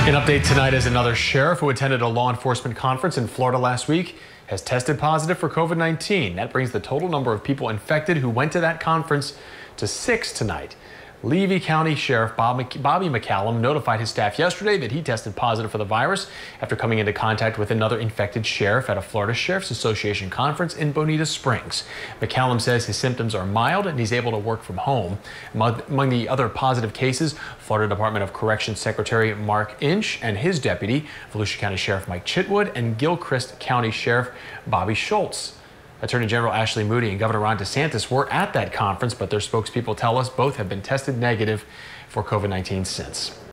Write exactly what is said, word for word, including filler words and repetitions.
An update tonight is another sheriff who attended a law enforcement conference in Florida last week has tested positive for COVID nineteen. That brings the total number of people infected who went to that conference to six tonight. Levy County Sheriff Bob Mc Bobby McCallum notified his staff yesterday that he tested positive for the virus after coming into contact with another infected sheriff at a Florida Sheriff's Association conference in Bonita Springs. McCallum says his symptoms are mild and he's able to work from home. Among the other positive cases, Florida Department of Corrections Secretary Mark Inch and his deputy, Volusia County Sheriff Mike Chitwood, and Gilchrist County Sheriff Bobby Schultz. Attorney General Ashley Moody and Governor Ron DeSantis were at that conference, but their spokespeople tell us both have been tested negative for COVID nineteen since.